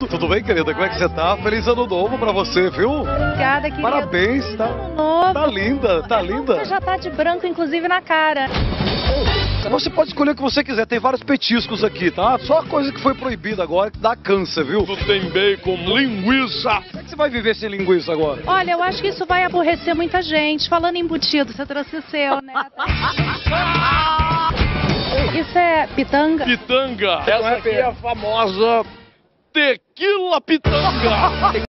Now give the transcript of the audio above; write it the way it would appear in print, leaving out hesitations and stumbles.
Tudo bem, querida? Como é que você tá? Feliz ano novo pra você, viu? Obrigada, querida. Parabéns, tá? Ano novo. Tá linda, tá linda. Você já tá de branco, inclusive, na cara. Você pode escolher o que você quiser, tem vários petiscos aqui, tá? Só a coisa que foi proibida agora, que dá câncer, viu? Tem bacon, linguiça. Como é que você vai viver sem linguiça agora? Olha, eu acho que isso vai aborrecer muita gente. Falando em embutido, você trouxe o seu, né? Isso é pitanga? Pitanga. Essa aqui é a famosa tequila pitanga.